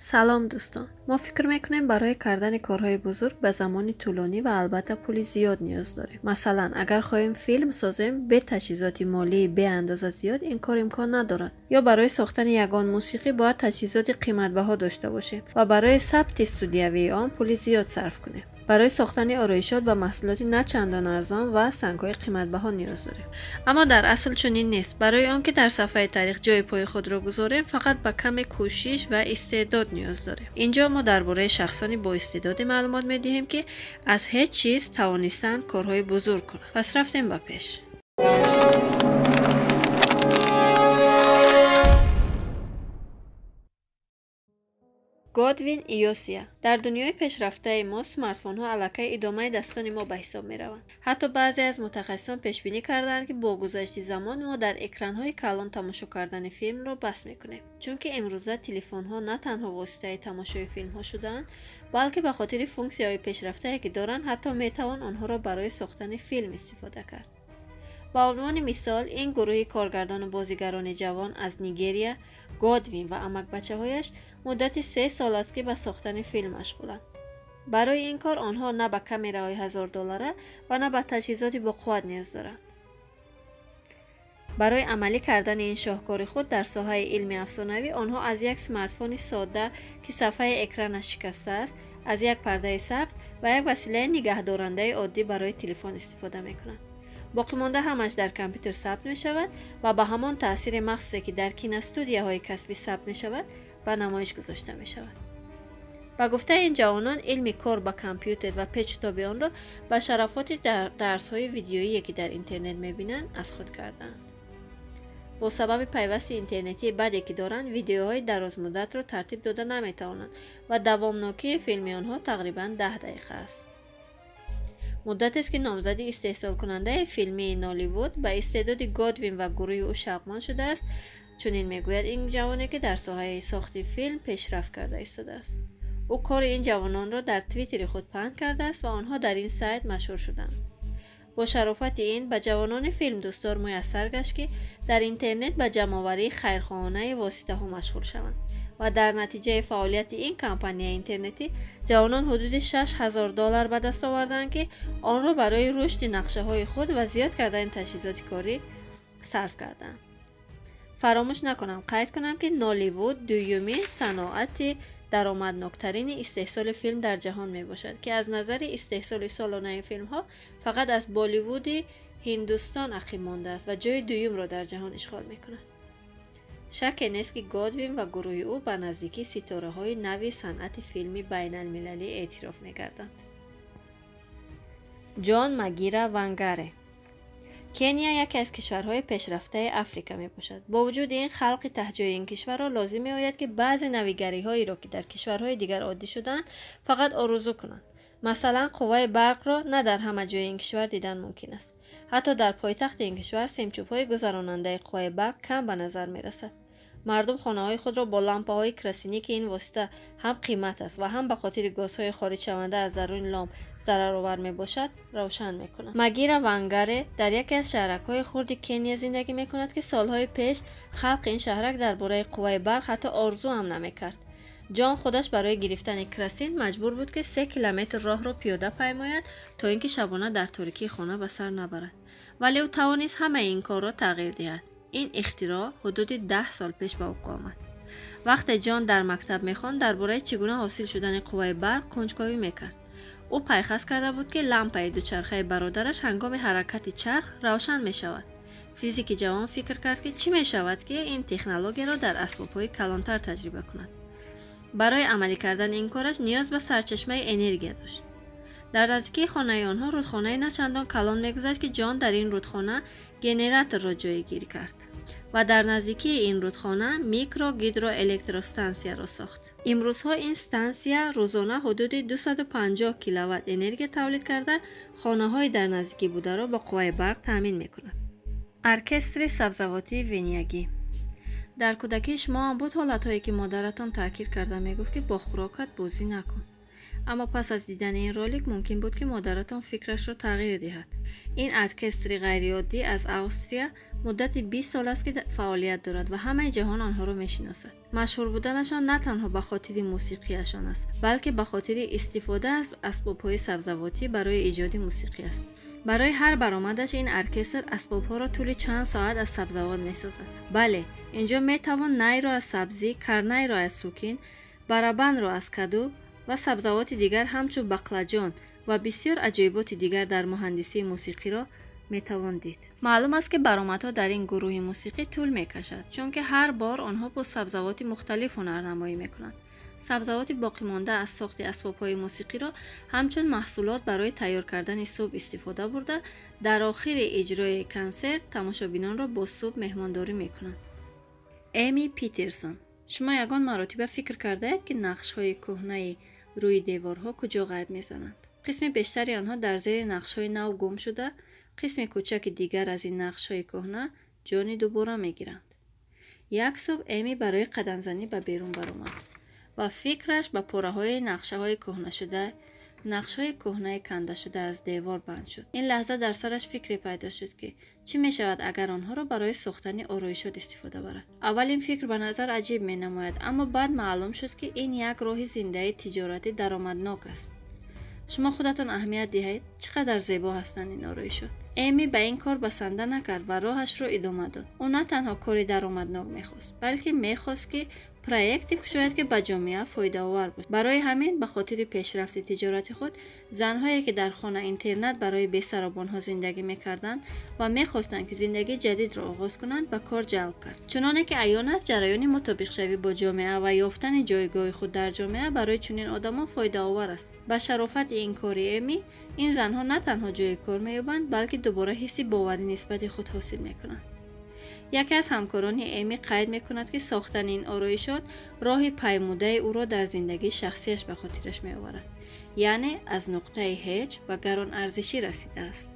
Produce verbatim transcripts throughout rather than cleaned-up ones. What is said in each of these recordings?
سلام دوستان، ما فکر میکنیم برای کردن کارهای بزرگ به زمان طولانی و البته پول زیاد نیاز داریم. مثلا اگر خواهیم فیلم سازیم به تجهیزات مالی به اندازه زیاد این کار امکان ندارد، یا برای ساختن یگان موسیقی باید تجهیزات قیمت بها داشته باشیم و برای ثبت استودیویی آن پول زیاد صرف کنیم. برای ساختن آرایشات و محصولاتی نه چندان ارزان و سنگ‌های قیمت بها نیاز داریم. اما در اصل چنین نیست. برای آنکه در صفحه تاریخ جای پای خود را گذاریم فقط به کم کوشش و استعداد نیاز داریم. اینجا ما درباره شخصانی با استعداد معلومات می‌دهیم که از هیچ چیز توانستند کارهای بزرگ کنند. پس رفتیم به پیش. گودوین ایوسیا. در دنیای پیشرفته ما اسمارت فون ها الکی ادامه دستان ما به حساب می روند. حتی بعضی از متخصصان پیش بینی کردند که با گذشت زمان ما در اکران های کلان تماشا کردن فیلم را بس میکنیم، چون که امروزه تلفن ها نه تنها واسطه تماشای فیلم ها شدند، بلکه به خاطر فونکسی های پیشرفته که دارند حتی می توان آنها را برای ساختن فیلم استفاده کرد. با عنوان مثال این گروه کارگردان و بازیگران جوان از نیگریا، گودوین و امک بچه هایش مدت سه سال است که به ساختن فیلم مشغولند. برای این کار آنها نه به کامیراهای هزار دلاره و نه به تجهیزاتی با قوت نیاز دارند. برای عملی کردن این شاهکار خود در ساحه علم افسانه‌ای آنها از یک اسمارت فون ساده که صفحه اکرانش شکسته است، از یک پرده سبز و یک وسیله نگهدارنده عادی برای تلفن استفاده می‌کنند. باقی مانده همش در کامپیوتر ثبت می شود و با همان تاثیر مخصوصی که در کین استودیوهای کسبی ثبت می شود به نمایش گذاشته می شود. با گفته این جوانان علم کار با کامپیوتر و پیچ تاب آن را به شرافت در درس های ویدیویی که در اینترنت می بینند از خود کردند. با سبب پیوست اینترنتی بدی که دارند ویدیوهای دراز مدت را ترتیب داده نمی توانند و دوامناکی فیلم آنها تقریبا ده دقیقه است. مدت است که نامزدی استحصال کننده فیلمی نالیوود به استعداد گودوین و گروه او شاغمان شده است. چنین میگوید این جوانی که در ساحه ساخت فیلم پیشرفت کرده ایستاده است. او کار این جوانان را در توییتر خود پهن کرده است و آنها در این سایت مشهور شدند. با شرافت این به جوانان فیلم دوستدار میسر گشت که در اینترنت به جمع‌آوری خیرخواهانه واسطه ها مشغول شوند و در نتیجه فعالیت این کمپانی اینترنتی جوانان حدود شش هزار دلار به دست آوردند که آن را برای رشد نقشه های خود و زیاد کردن تجهیزات کاری صرف کردند. فراموش نکنم قید کنم که نالیوود دومین صنعت درآمدناکترین استحصال فیلم در جهان می باشد که از نظر استحصال سالانه فیلم ها فقط از بالیوود هندوستان عقب مانده است و جای دوم را در جهان اشغال می کند. شک نیست که گودوین و گروه او به نزدیکی ستاره های نوی صنعت فیلمی بین المللی اعتراف می گردند. جان مگیرا وانگاره. کنیا یکی از کشورهای پیشرفته افریقا می باشد. با وجود این خلق تهجوی این کشور را لازم می آید که بعضی نویگری هایی را که در کشورهای دیگر عادی شدند فقط آرزو کنند. مثلا قوه برق را نه در همه جای این کشور دیدن ممکن است. حتی در پایتخت این کشور سیمچوب های گذراننده قوه برق کم به نظر می رسد. مردم خانه های خود را با لامپ های کراسینی که این واسطه هم قیمت است و هم به خاطر گازهای خارج شونده از درون لامپ ضررآور می باشد روشن می کنند. مگیرا وانگاره در یکی از شهرک های خرد کنیا زندگی می کند که سالهای پیش خلق این شهرک درباره قوه برق حتی آرزو هم نمی کرد. جان خودش برای گرفتن کراسین مجبور بود که سه کیلومتر راه را پیاده پیماید تا اینکه شبانه در تاریکی خانه به سر نبرد، ولی او توانست همه این کار را تغییر دهد. این اختراع حدود ده سال پیش به وقوع آمد. وقتی جان در مکتب میخواند درباره چگونه حاصل شدن قوه برق کنجکاوی میکرد. او پیخست کرده بود که لامپ دوچرخه برادرش هنگام حرکت چرخ روشن میشود. فیزیک جوان فکر کرد که چی میشود که این تکنولوژی را در اسباب‌های کلانتر تجربه کند. برای عملی کردن این کارش نیاز به سرچشمه انرژی داشت. در نزدیکی خانه آنها رودخانه نه چندان کلان میگذشت که جان در این رودخانه گنراتور را جایگیری کرد و در نزدیکی این رودخانه میکرو گیدرو الکتروستانسیا را ساخت. امروزها این استانسیا روزانه حدود دویست و پنجاه کیلووات انرژی تولید کرده خانه های در نزدیکی بوده را با قوه برق تامین میکند. ارکستر سبزواتی ونیاگی. در کودکی شما هم بود حالتهایی که مادرتان تاکید کرده میگفت که با خوراکت بازی نکن. اما پس از دیدن این رولینگ ممکن بود که مادرتان فکرش را تغییر دهد. این ارکستری غیرعادی از استرالیا مدت بیست سال است که فعالیت دارد و همه جهان آنها را میشناسد. مشهور بودنشان نه تنها به خاطر موسیقیشان است، بلکه به خاطر استفاده از اسباب‌های سبزواتی برای ایجاد موسیقی است. برای هر برآمدش این ارکستر اسباب‌ها را طول چند ساعت از سبزوات می‌سازد. بله، اینجا می‌توان نی را از سبزی، کرنی را از سوکین، برابن را از کدو و سبزوات دیگر همچون بقلاجان و بسیار عجایبات دیگر در مهندسی موسیقی را می‌توان دید. معلوم است که برآمدها در این گروه موسیقی طول می‌کشد، چون که هر بار آنها با سبزوات مختلف هنرنمایی می‌کنند. سبزوات باقی مانده از ساخت اسباب‌های موسیقی را همچون محصولات برای تیار کردن سوپ استفاده برده در آخر اجرای کنسرت تماشابینان را با سوپ مهمانداری می‌کنند. امی پیترسون: شما یگان مراتب فکر کرده اید که نقش‌های کهنه روی دیوارها کجا غیب می‌زنند؟ قسم بیشتری آنها در زیر نقش‌های نو گم شده، قسم کوچک دیگر از این نقش‌های کهنه جان دوباره می‌گیرند. یک صبح امی برای قدم‌زنی به بیرون برآمد و فکرش به پاره‌های نقشه‌های کهنه شده، نقش‌های کهنه کنده شده از دیوار بند شد. این لحظه در سرش فکری پیدا شد که چی می‌شود اگر آنها را برای ساختن آرایشات استفاده برد. اول این فکر به نظر عجیب می‌نماید، اما بعد معلوم شد که این یک راه زنده تجارتی درآمدناک است. شما خودتان اهمیت دهید چقدر زیبا هستند این آرایشات. امی به این کار بسنده نکرد و راهش را ادامه داد. او نه تنها کاری درآمدناک می‌خواست، بلکه می‌خواست که پروژه‌ای کشاید که به جامعه فایده آور باشد. برای همین به خاطر پیشرفت تجارتی خود، زن‌هایی که در خانه اینترنت برای بی‌سرابان‌ها زندگی می‌کردند و می‌خواستند که زندگی جدید را آغاز کنند به کار جلب کرد. چنانه که عیان است جریان مطابق شوی با جامعه و یافتن جایگاه خود در جامعه برای چنین آدمان فایده آور است. به شرافت این کاری امی، این زن‌ها نه تنها جای کار می‌یابند، بلکه دوباره حسی باوری نسبت خود حاصل می‌کنند. یکی از همکاران امی قید می‌کند که ساختن این آرایشات راه پیموده او را در زندگی شخصیش به خاطرش می‌آورد، یعنی از نقطه هیچ و گران ارزشی رسیده است.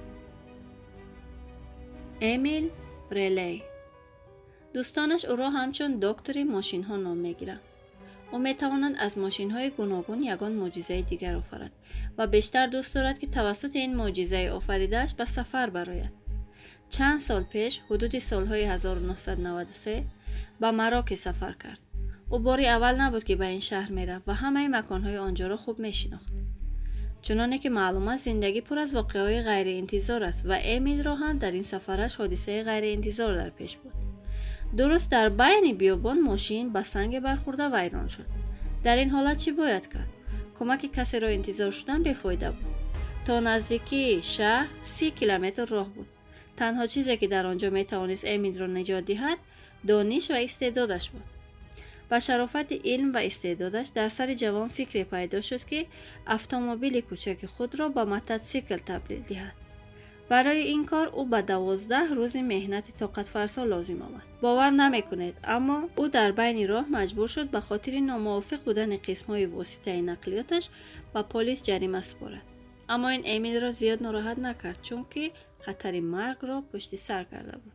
امیل ریلی: دوستانش او را همچون دکتر ماشین ها نام می‌گیرند. او می‌تواند از ماشین های گوناگون یگان معجزه دیگر آفرد و بیشتر دوست دارد که توسط این معجزه آفریده‌اش به سفر برآید. چند سال پیش، حدود سالهای هزار و نهصد و نود و سه، به مراکش سفر کرد. او باری اول نبود که به این شهر می‌رفت و همه مکان‌های آنجا را خوب می‌شناخت. چنانه که معلوم است زندگی پر از واقعه‌های غیر انتظار است و امیل را هم در این سفرش حادثه غیر انتظار در پیش بود. درست در بین بیابان ماشین به سنگ برخورده و ویران شد. در این حالت چی باید کرد؟ کمک کسی را انتظار شدن بی‌فایده بود. تا نزدیکی شهر سی کیلومتر راه بود. تنها چیزی که در آنجا می توانست امید را نجات دهد دانش و استعدادش بود. با شرافت علم و استعدادش در سر جوان فکری پیدا شد که اتومبیل کوچک خود را به موتورسیکل تبدیل دهد. برای این کار او به دوازده روز مهنت طاقت فرسا لازم آمد. باور نمی کنید، اما او در بین راه مجبور شد به خاطر ناموافق بودن قسم‌های واسطه نقلیاتش به پلیس جریمه سپارد. اما این امیل را زیاد ناراحت نکرد، چون که خطر مرگ را پشت سر کرده بود.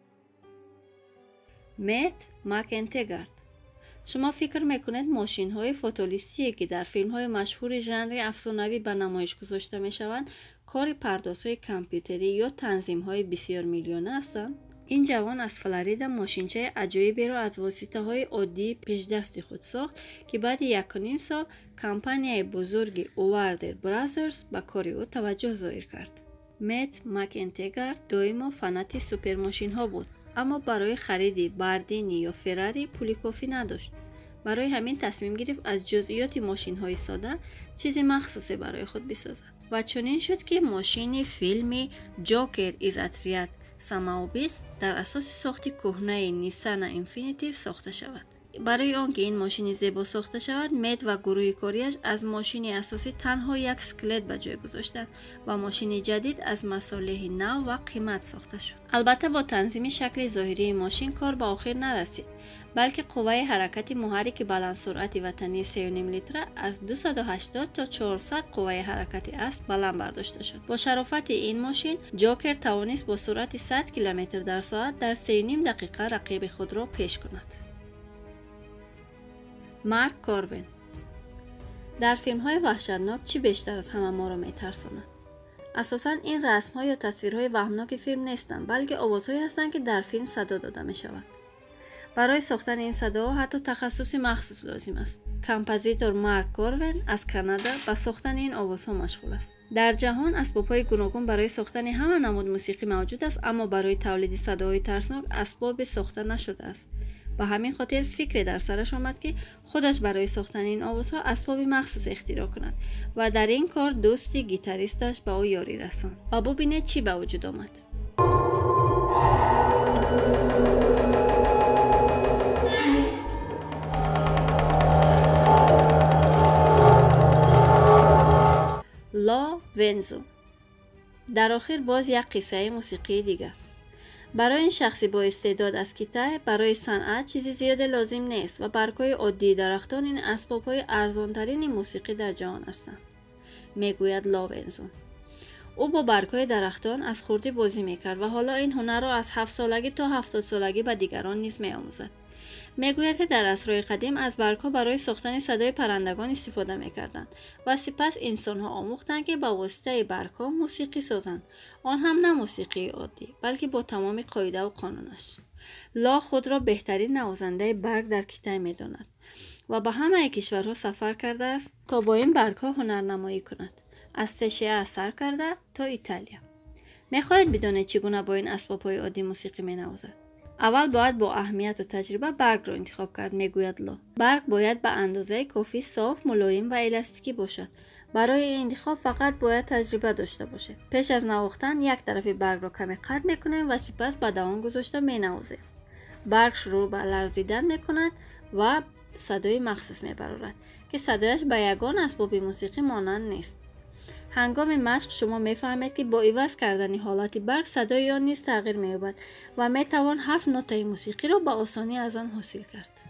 مت مکنتگارد: شما فکر میکنید ماشین های فوتولیستی که در فیلم های مشهور ژانر افسانه‌ای به نمایش گذاشته میشوند کار پردازهای کامپیوتری یا تنظیم های بسیار میلیونی هستند؟ این جوان از فلوریدا ماشینچه عجایبی را از واسطه های عادی پیش دست خود ساخت که بعد یک و نیم سال کمپانی بزرگ اووردر برادرز به کار او توجه ظاهر کرد. مت مکنتگارد دائما فنات سوپر ماشین ها بود، اما برای خرید باردینی یا فراری پولی کافی نداشت. برای همین تصمیم گرفت از جزئیات ماشین های ساده چیزی مخصوصی برای خود بسازد و چنین شد که ماشین فیلمی جوکر از اتریت سماوبیست در اساس ساخت کهنه نیسان اینفینیتیو ساخته شود. برای آنکه این ماشین زیبا ساخته شود، مت و گروه کاریش از ماشین اساسی تنها یک اسکلت به جای گذاشتند و ماشین جدید از مصالح نو و قیمت ساخته شد. البته با تنظیم شکل ظاهری ماشین کار به آخر نرسید، بلکه قوه حرکت محرک بلند سرعت وطنی سه و نیم لیتر از دویست و هشتاد تا چهارصد قوه حرکت اسب بلند برداشته شد. با شرافت این ماشین، جوکر توانست با سرعت صد کیلومتر در ساعت در سه و نیم دقیقه رقیب خود را پیش کند. مارک کاروین: در فیلم‌های وحشتناک چی بیشتر از همه ما را می‌ترساند؟ اساساً این رسم‌ها یا تصویرهای وهمناک فیلم نیستند، بلکه آوازهایی هستند که در فیلم صدا داده می‌شود. برای ساختن این صداها حتی تخصصی مخصوص لازم است. کامپوزیتور مارک گورون از کانادا به ساختن این آوازها مشغول است. در جهان اسباب‌های گوناگون برای ساختن همه نماد موسیقی موجود است، اما برای تولید صداهای ترسناک اسباب ساخته نشده است. به همین خاطر فکر در سرش آمد که خودش برای ساختن این آوازها اسباب مخصوص اختراع کند و در این کار دوستی گیتاریستش به او یاری رساند. و ببینید چی به وجود آمد. لا ونزو. در آخر باز یک قصه موسیقی دیگر. برای این شخصی با استعداد از کیتاه برای صنعت چیزی زیاد لازم نیست و برگ‌های عادی درختان این اسباب‌های ارزان‌ترین موسیقی در جهان هستند. میگوید لا ونزو. او با برگ‌های درختان از خردی بازی میکرد و حالا این هنر را از هفت سالگی تا هفتاد سالگی به دیگران نیز می‌آموزد. میگوید که در عصرهای قدیم از برگ‌ها برای ساختن صدای پرندگان استفاده می‌کردند و سپس انسان‌ها آموختند که با واسطه برگ‌ها موسیقی سازند، آن هم نه موسیقی عادی بلکه با تمام قاعده و قانونش. لا خود را بهترین نوازنده برگ در کیتاه می‌داند و به همه کشورها سفر کرده است تا با این برگ‌ها هنرنمایی کند، از سشیا سر کرده تا ایتالیا. می‌خواهید بدانید چگونه با این اسباب‌های عادی موسیقی می‌نوازد؟ اول باید با اهمیت و تجربه برگ را انتخاب کرد، میگوید لا. برگ باید به اندازه کافی صاف، ملایم و الاستیکی باشد. برای این انتخاب فقط باید تجربه داشته باشید. پیش از نواختن یک طرف برگ را کمی قطع میکنیم و سپس به دوام گذاشته مینوازیم. برگ شروع به لرزیدن میکند و صدای مخصوص میبرد که صدایش به یگان اسباب موسیقی مانند نیست. هنگام مشق شما میفهمید که با عوض کردن حالت برگ صدای آن نیز تغییر می‌یابد و میتوان هفت نوتای موسیقی را به آسانی از آن حاصل کرد.